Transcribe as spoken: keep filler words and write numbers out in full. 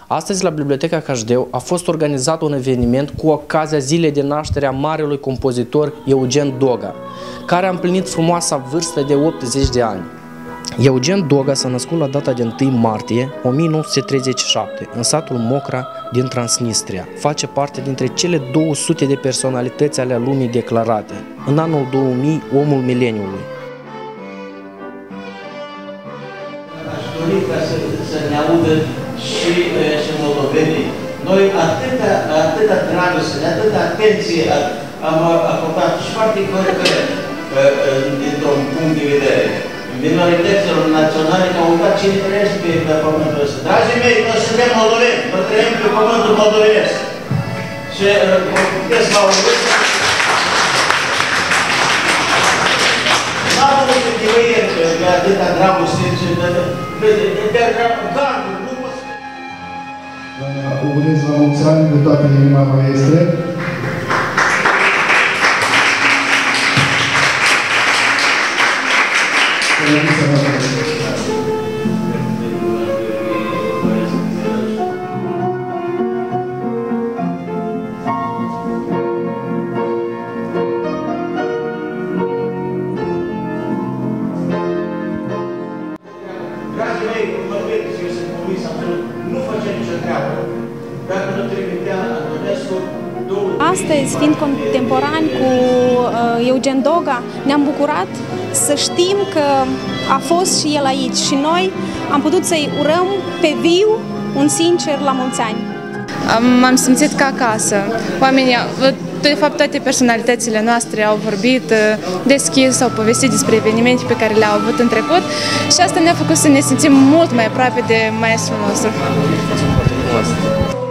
Astăzi, la Biblioteca Cașdeu, a fost organizat un eveniment cu ocazia zilei de naștere a marelui compozitor Eugen Doga, care a împlinit frumoasa vârstă de optzeci de ani. Eugen Doga s-a născut la data de întâi martie o mie nouă sute treizeci și șapte în satul Mocra din Transnistria. Face parte dintre cele două sute de personalități ale lumii declarate. În anul două mii, omul mileniului. Aș dori ca să, să ne audă și, și moldovenii. Noi atâta, atâta dragoste, atâta atenție am acordat și foarte corect dintr-un punct de vedere minorităților naționale, că au uitat cine trăiește pe, pe pământul ăsta. Dragii mei, noi suntem moldoveni, noi trăim pe pământul moldovenesc. Și puteți la urmă. N-am avut nicăieri pe atâta dragoste și de gardul, nu pot să... Vă urez la mulți ani de toată inima maestre. Dragii mei, mă vedeți, eu sunt convins, nu face nicio treabă. Dacă nu trimitea Antonescu, două... Astăzi, fiind contemporani cu uh, Eugen Doga, ne-am bucurat să știm că a fost și el aici și noi am putut să-i urăm pe viu un sincer la mulți ani. M-am simțit ca acasă. Oamenii, de fapt, toate personalitățile noastre au vorbit deschis, au povestit despre evenimente pe care le-au avut în trecut și asta ne-a făcut să ne simțim mult mai aproape de maestrul nostru.